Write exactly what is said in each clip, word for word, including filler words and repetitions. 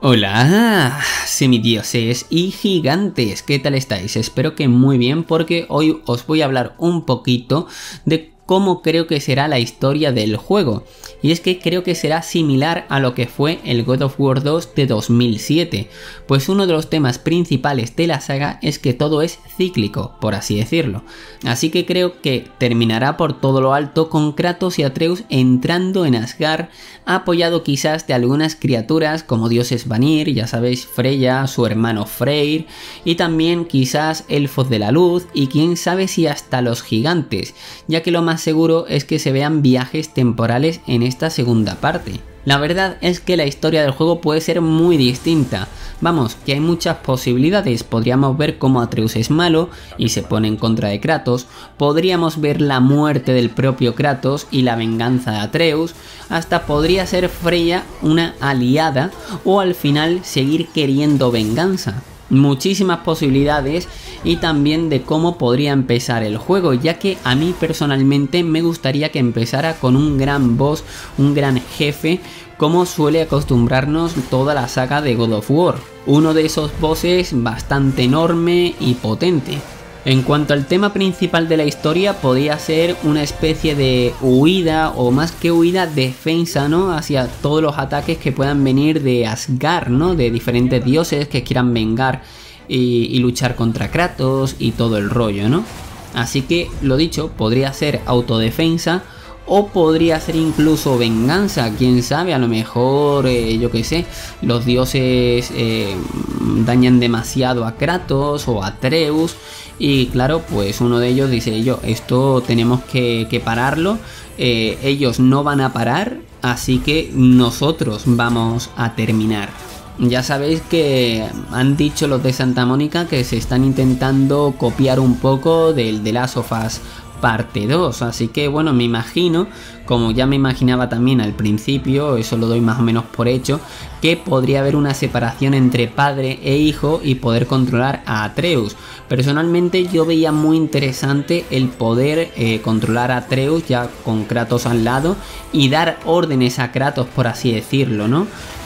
Hola, semidioses y gigantes, ¿qué tal estáis? Espero que muy bien, porque hoy os voy a hablar un poquito de cómo creo que será la historia del juego. Y es que creo que será similar a lo que fue el God of War dos de dos mil siete, pues uno de los temas principales de la saga es que todo es cíclico, por así decirlo. Así que creo que terminará por todo lo alto con Kratos y Atreus entrando en Asgard, apoyado quizás de algunas criaturas como dioses Vanir, ya sabéis, Freya, su hermano Freyr, y también quizás elfos de la luz, y quién sabe si hasta los gigantes, ya que lo más seguro es que se vean viajes temporales en esta segunda parte. La verdad es que la historia del juego puede ser muy distinta. Vamos, que hay muchas posibilidades. Podríamos ver cómo Atreus es malo y se pone en contra de Kratos. Podríamos ver la muerte del propio Kratos y la venganza de Atreus. Hasta podría ser Freya una aliada o al final seguir queriendo venganza. Muchísimas posibilidades, y también de cómo podría empezar el juego, ya que a mí personalmente me gustaría que empezara con un gran boss, un gran jefe, como suele acostumbrarnos toda la saga de God of War. Uno de esos bosses bastante enorme y potente. En cuanto al tema principal de la historia, podría ser una especie de huida, o más que huida, defensa, ¿no? Hacia todos los ataques que puedan venir de Asgard, ¿no? De diferentes dioses que quieran vengar y, y luchar contra Kratos y todo el rollo, ¿no? Así que, lo dicho, podría ser autodefensa o podría ser incluso venganza, quién sabe, a lo mejor, eh, yo qué sé, los dioses eh, dañan demasiado a Kratos o a Atreus. Y claro, pues uno de ellos dice: yo, esto tenemos que, que pararlo, eh, ellos no van a parar, así que nosotros vamos a terminar. Ya sabéis que han dicho los de Santa Mónica que se están intentando copiar un poco del The Last of Us parte dos, así que bueno, me imagino, como ya me imaginaba también al principio, eso lo doy más o menos por hecho, que podría haber una separación entre padre e hijo y poder controlar a Atreus. Personalmente yo veía muy interesante el poder eh, controlar a Atreus ya con Kratos al lado y dar órdenes a Kratos, por así decirlo, ¿no?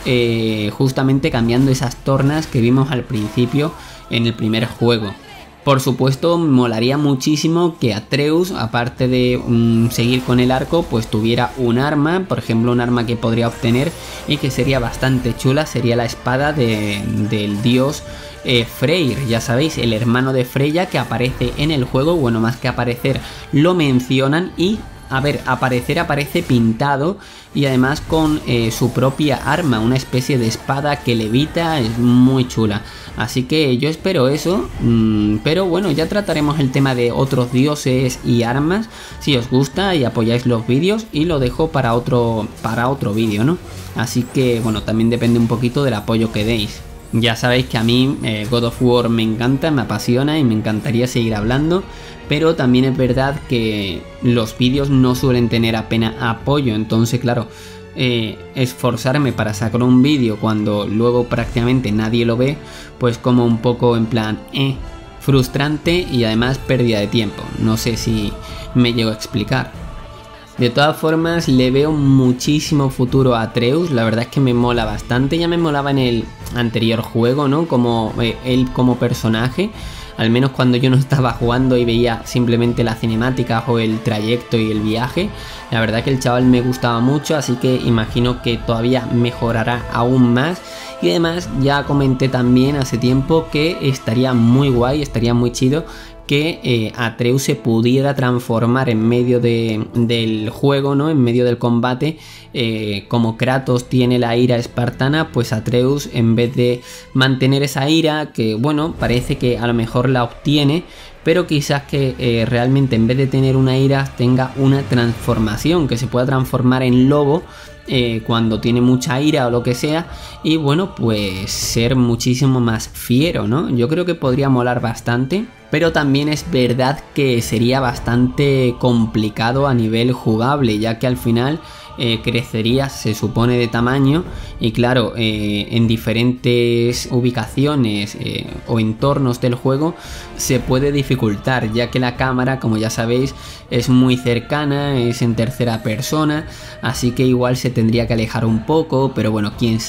Eh, justamente cambiando esas tornas que vimos al principio en el primer juego. Por supuesto, molaría muchísimo que Atreus, aparte de um, seguir con el arco, pues tuviera un arma, por ejemplo un arma que podría obtener y que sería bastante chula, sería la espada de, del dios eh, Freyr, ya sabéis, el hermano de Freya que aparece en el juego, bueno, más que aparecer, lo mencionan y... A ver, aparecer aparece pintado y además con eh, su propia arma, una especie de espada que levita, es muy chula. Así que yo espero eso, mmm, pero bueno, ya trataremos el tema de otros dioses y armas si os gusta y apoyáis los vídeos, y lo dejo para otro, para otro vídeo, ¿no? Así que bueno, también depende un poquito del apoyo que deis. Ya sabéis que a mí eh, God of War me encanta, me apasiona y me encantaría seguir hablando, pero también es verdad que los vídeos no suelen tener apenas apoyo, entonces claro, eh, esforzarme para sacar un vídeo cuando luego prácticamente nadie lo ve, pues como un poco en plan, eh, frustrante y además pérdida de tiempo, no sé si me llego a explicar. De todas formas, le veo muchísimo futuro a Atreus, la verdad es que me mola bastante, ya me molaba en el anterior juego, ¿no? Como eh, él como personaje, al menos cuando yo no estaba jugando y veía simplemente las cinemáticas o el trayecto y el viaje, la verdad que el chaval me gustaba mucho, así que imagino que todavía mejorará aún más. Y además ya comenté también hace tiempo que estaría muy guay, estaría muy chido que eh, Atreus se pudiera transformar en medio de, del juego, ¿no? En medio del combate, eh, como Kratos tiene la ira espartana, pues Atreus, en vez de mantener esa ira, que bueno, parece que a lo mejor la obtiene, pero quizás que eh, realmente en vez de tener una ira tenga una transformación, que se pueda transformar en lobo eh, cuando tiene mucha ira o lo que sea, y bueno, pues ser muchísimo más fiero, ¿no? Yo creo que podría molar bastante, pero también es verdad que sería bastante complicado a nivel jugable, ya que al final eh, crecería, se supone, de tamaño, y claro, eh, en diferentes ubicaciones eh, o entornos del juego se puede dificultar, ya que la cámara, como ya sabéis, es muy cercana, es en tercera persona, así que igual se tendría que alejar un poco, pero bueno, quién sabe.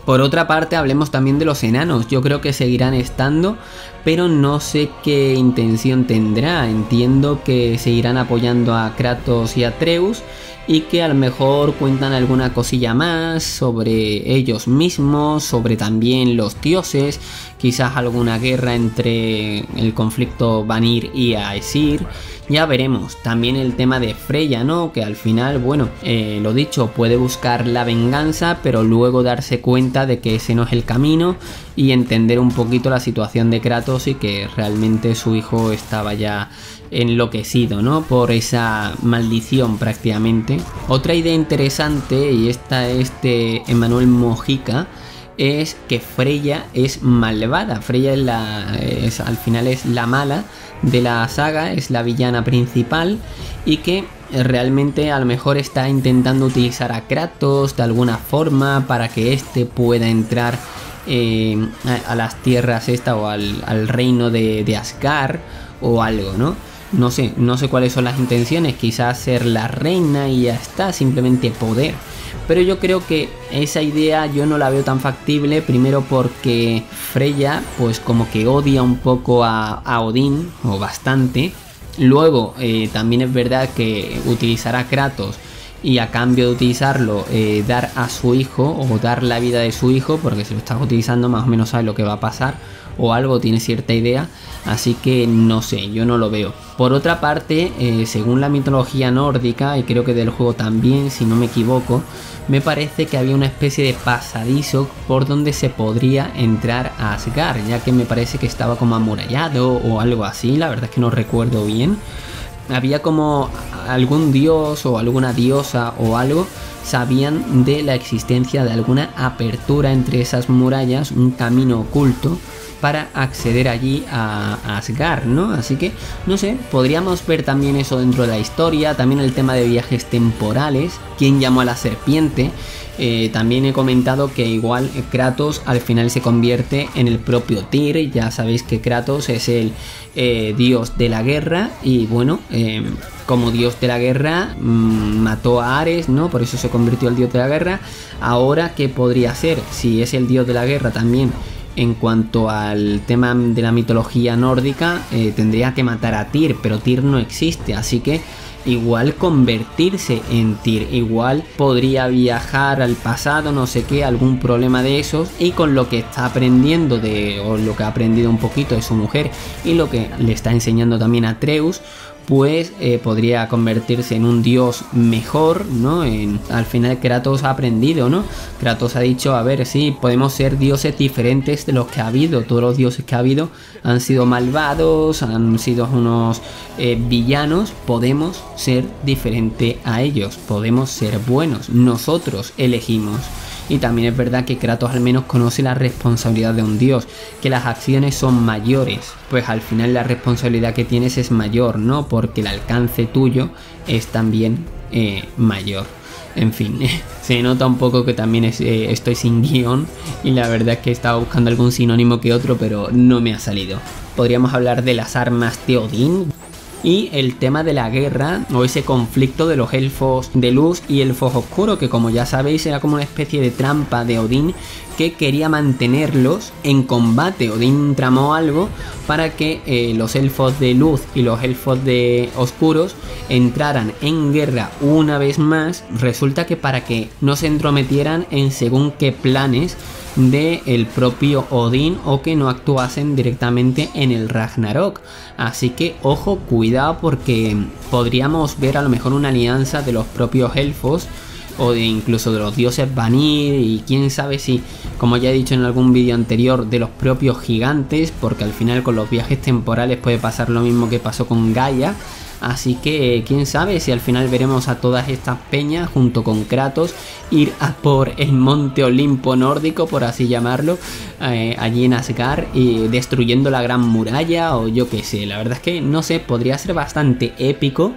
Por otra parte, hablemos también de los enanos. Yo creo que seguirán estando, pero no sé qué intención tendrá. Entiendo que seguirán apoyando a Kratos y a Atreus, y que a lo mejor cuentan alguna cosilla más sobre ellos mismos, sobre también los dioses, quizás alguna guerra entre el conflicto Vanir y Aesir. Ya veremos. También el tema de Freya, ¿no? Que al final, bueno, eh, lo dicho, puede buscar la venganza, pero luego darse cuenta de que ese no es el camino y entender un poquito la situación de Kratos y que realmente su hijo estaba ya enloquecido, ¿no? Por esa maldición prácticamente. Otra idea interesante, y esta es de Emanuel Mojica, es que Freya es malvada. Freya es la, es, al final es la mala de la saga, es la villana principal, y que realmente a lo mejor está intentando utilizar a Kratos de alguna forma para que éste pueda entrar eh, a, a las tierras esta o al, al reino de, de Asgard o algo, ¿no? No sé, no sé cuáles son las intenciones, quizás ser la reina y ya está, simplemente poder. Pero yo creo que esa idea yo no la veo tan factible, primero porque Freya pues como que odia un poco a, a Odín, o bastante. Luego eh, también es verdad que utilizará a Kratos y a cambio de utilizarlo eh, dar a su hijo o dar la vida de su hijo, porque si lo estás utilizando más o menos sabe lo que va a pasar o algo, tiene cierta idea, así que no sé, yo no lo veo. Por otra parte, eh, según la mitología nórdica, y creo que del juego también, si no me equivoco, me parece que había una especie de pasadizo por donde se podría entrar a Asgard, ya que me parece que estaba como amurallado o algo así, la verdad es que no recuerdo bien. Había como algún dios o alguna diosa o algo, sabían de la existencia de alguna apertura entre esas murallas, un camino oculto para acceder allí a Asgard, ¿no? Así que, no sé, podríamos ver también eso dentro de la historia, también el tema de viajes temporales, quién llamó a la serpiente. Eh, también he comentado que igual Kratos al final se convierte en el propio Tyr. Ya sabéis que Kratos es el eh, dios de la guerra y bueno, eh, como dios de la guerra mmm, mató a Ares, ¿no? Por eso se convirtió en el dios de la guerra. Ahora, ¿qué podría ser? Si es el dios de la guerra también, en cuanto al tema de la mitología nórdica, eh, tendría que matar a Tyr, pero Tyr no existe, así que igual convertirse en Tyr, igual podría viajar al pasado, no sé qué, algún problema de esos, y con lo que está aprendiendo de, o lo que ha aprendido un poquito de su mujer y lo que le está enseñando también a Atreus, pues eh, podría convertirse en un dios mejor, ¿no? En, al final Kratos ha aprendido, ¿no? Kratos ha dicho, a ver, sí, podemos ser dioses diferentes de los que ha habido. Todos los dioses que ha habido han sido malvados, han sido unos eh, villanos. Podemos ser diferente a ellos, podemos ser buenos. Nosotros elegimos. Y también es verdad que Kratos al menos conoce la responsabilidad de un dios, que las acciones son mayores, pues al final la responsabilidad que tienes es mayor, ¿no? Porque el alcance tuyo es también eh, mayor. En fin, se nota un poco que también es, eh, estoy sin guión y la verdad es que estaba buscando algún sinónimo que otro, pero no me ha salido. Podríamos hablar de las armas de Odín y el tema de la guerra o ese conflicto de los elfos de luz y elfos oscuros, que como ya sabéis era como una especie de trampa de Odín que quería mantenerlos en combate. Odín tramó algo para que eh, los elfos de luz y los elfos de oscuros entraran en guerra una vez más. Resulta que para que no se entrometieran en según qué planes del propio Odín o que no actuasen directamente en el Ragnarok. Así que ojo, cuidado, porque podríamos ver a lo mejor una alianza de los propios elfos o de incluso de los dioses Vanir, y quién sabe si, como ya he dicho en algún vídeo anterior, de los propios gigantes, porque al final con los viajes temporales puede pasar lo mismo que pasó con Gaia. Así que quién sabe si al final veremos a todas estas peñas junto con Kratos ir a por el monte Olimpo nórdico, por así llamarlo, eh, allí en Asgard, y destruyendo la gran muralla o yo qué sé. La verdad es que no sé, podría ser bastante épico.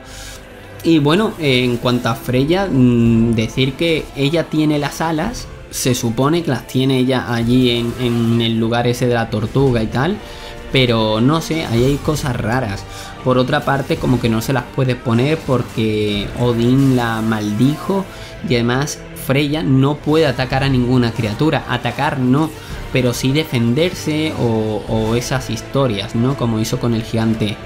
Y bueno, eh, en cuanto a Freya, mmm, decir que ella tiene las alas, se supone que las tiene ella allí en, en el lugar ese de la tortuga y tal. pero no sé, ahí hay cosas raras. Por otra parte, como que no se las puede poner porque Odín la maldijo y además Freya no puede atacar a ninguna criatura. Atacar no, pero sí defenderse o, o esas historias, ¿no? Como hizo con el gigante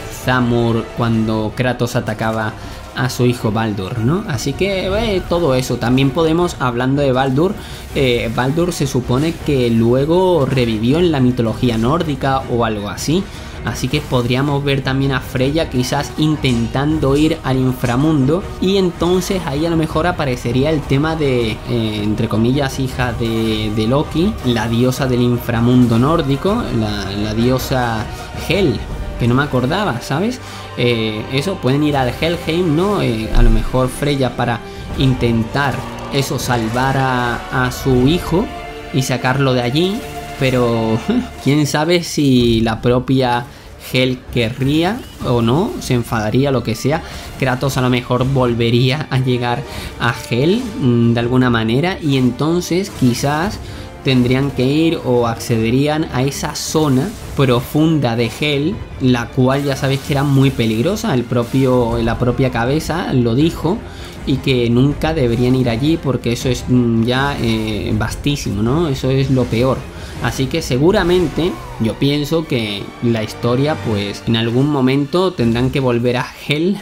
Zamur cuando Kratos atacaba a su hijo Baldur, ¿no? Así que eh, todo eso. También podemos, hablando de Baldur, eh, Baldur se supone que luego revivió en la mitología nórdica o algo así. Así que podríamos ver también a Freya quizás intentando ir al inframundo, y entonces ahí a lo mejor aparecería el tema de, eh, entre comillas, hija de, de Loki, la diosa del inframundo nórdico, la, la diosa Hel, que no me acordaba, ¿sabes? Eh, eso, pueden ir al Helheim, ¿no? Eh, a lo mejor Freya para intentar eso, salvar a, a su hijo y sacarlo de allí, pero quién sabe si la propia Hel querría o no, se enfadaría, lo que sea. Kratos a lo mejor volvería a llegar a Hel mmm, de alguna manera, y entonces quizás tendrían que ir o accederían a esa zona profunda de Hel, la cual ya sabéis que era muy peligrosa. El propio, la propia cabeza lo dijo, y que nunca deberían ir allí porque eso es ya eh, vastísimo, ¿no? Eso es lo peor. Así que seguramente yo pienso que la historia, pues en algún momento tendrán que volver a Hel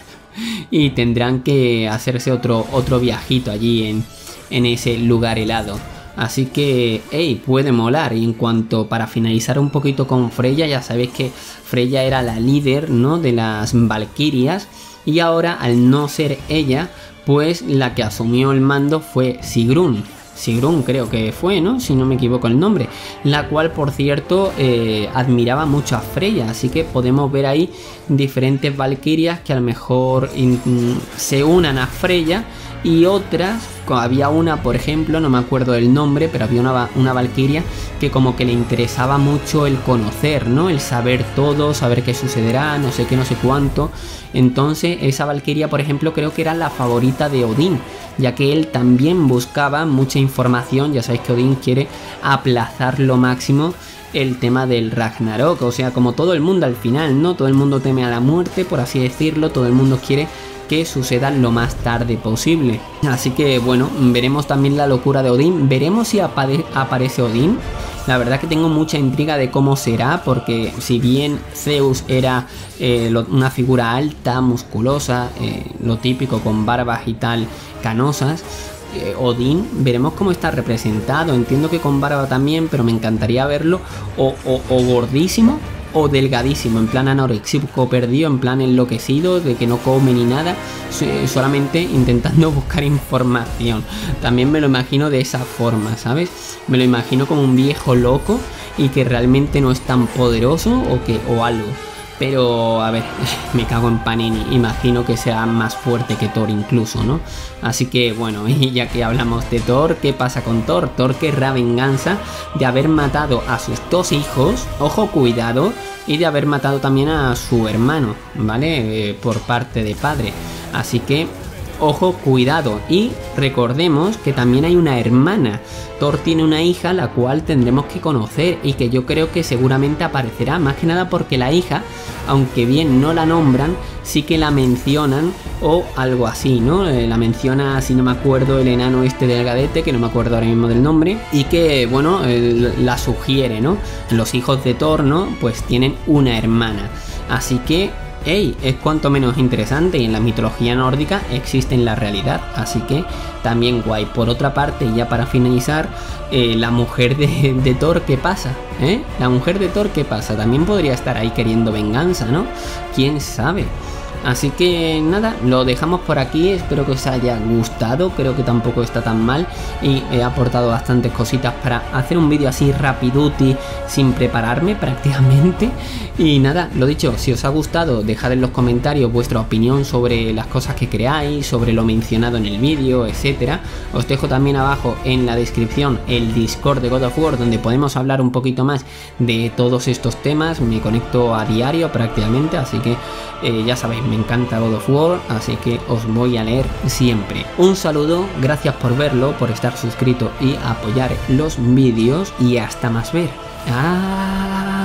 y tendrán que hacerse otro, otro viajito allí en, en ese lugar helado. Así que, hey, puede molar. Y en cuanto, para finalizar un poquito con Freya, ya sabéis que Freya era la líder, ¿no?, de las valquirias, y ahora, al no ser ella, pues la que asumió el mando fue Sigrun. Sigrun creo que fue, ¿no?, si no me equivoco el nombre, la cual, por cierto, eh, admiraba mucho a Freya. Así que podemos ver ahí diferentes valquirias que a lo mejor in, se unan a Freya, y otras, había una, por ejemplo, no me acuerdo del nombre, pero había una, una valquiria que como que le interesaba mucho el conocer, ¿no?, el saber todo, saber qué sucederá, no sé qué, no sé cuánto. Entonces esa valquiria, por ejemplo, creo que era la favorita de Odín, ya que él también buscaba mucha información. Ya sabéis que Odín quiere aplazar lo máximo el tema del Ragnarok, o sea, como todo el mundo al final, ¿no? Todo el mundo teme a la muerte, por así decirlo, todo el mundo quiere que suceda lo más tarde posible. Así que bueno, veremos también la locura de Odín, veremos si apare aparece Odín. La verdad que tengo mucha intriga de cómo será, porque si bien Zeus era eh, lo, una figura alta, musculosa, eh, lo típico, con barbas y tal, canosas, eh, Odín, veremos cómo está representado. Entiendo que con barba también, pero me encantaría verlo o, o, o gordísimo o delgadísimo, en plan anoréxico perdido, en plan enloquecido, de que no come ni nada, solamente intentando buscar información. También me lo imagino de esa forma, ¿sabes? Me lo imagino como un viejo loco y que realmente no es tan poderoso o que o algo. Pero, a ver, me cago en Panini, imagino que sea más fuerte que Thor incluso, ¿no? Así que, bueno, y ya que hablamos de Thor, ¿qué pasa con Thor? Thor querrá venganza de haber matado a sus dos hijos, ojo, cuidado, y de haber matado también a su hermano, ¿vale? Eh, por parte de padre. Así que, ojo, cuidado. Y recordemos que también hay una hermana. Thor tiene una hija, la cual tendremos que conocer y que yo creo que seguramente aparecerá, más que nada porque la hija, aunque bien no la nombran, sí que la mencionan o algo así, ¿no? Eh, la menciona, si no me acuerdo, el enano este delgadete, que no me acuerdo ahora mismo del nombre, y que, bueno, eh, la sugiere, ¿no? Los hijos de Thor, ¿no?, pues tienen una hermana. Así que, hey, es cuanto menos interesante, y en la mitología nórdica existe en la realidad, así que también guay. Por otra parte, ya para finalizar, eh, la mujer de, de Thor, ¿qué pasa? ¿Eh? La mujer de Thor, ¿qué pasa? También podría estar ahí queriendo venganza, ¿no? ¿Quién sabe? Así que nada, lo dejamos por aquí, espero que os haya gustado, creo que tampoco está tan mal y he aportado bastantes cositas para hacer un vídeo así rapiduti, sin prepararme prácticamente. Y nada, lo dicho, si os ha gustado, dejad en los comentarios vuestra opinión sobre las cosas que creáis, sobre lo mencionado en el vídeo, etcétera. Os dejo también abajo en la descripción el Discord de God of War, donde podemos hablar un poquito más de todos estos temas. Me conecto a diario prácticamente, así que eh, ya sabéis, me encanta God of War, así que os voy a leer siempre. Un saludo, gracias por verlo, por estar suscrito y apoyar los vídeos, y hasta más ver. Adiós.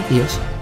Adiós.